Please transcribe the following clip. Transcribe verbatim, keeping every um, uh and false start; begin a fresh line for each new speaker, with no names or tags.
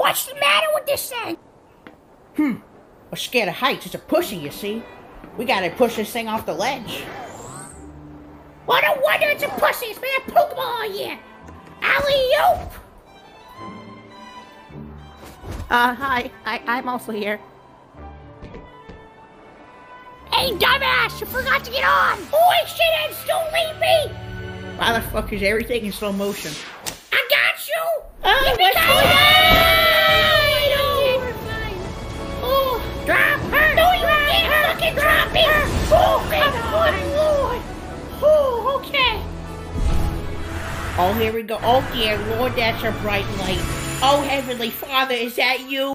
What's the matter with this thing?
Hmm. I'm scared of heights. It's a pussy, you see. We gotta push this thing off the ledge.
Well, no wonder it's a pussy. It's been a Pokemon all year. Alley-oop!
Uh, hi. I I'm also here.
Hey, dumbass! You forgot to get on! Holy shit, Eds! Don't leave me!
Why the fuck is everything in slow motion?
I got you!
Oh, what's going on?
We're fine. Oh, drop her! No, you can't fucking drop me! Oh, good Lord! Oh, okay.
Oh, here we go. Oh, dear Lord, that's a bright light. Oh, Heavenly Father, is that you?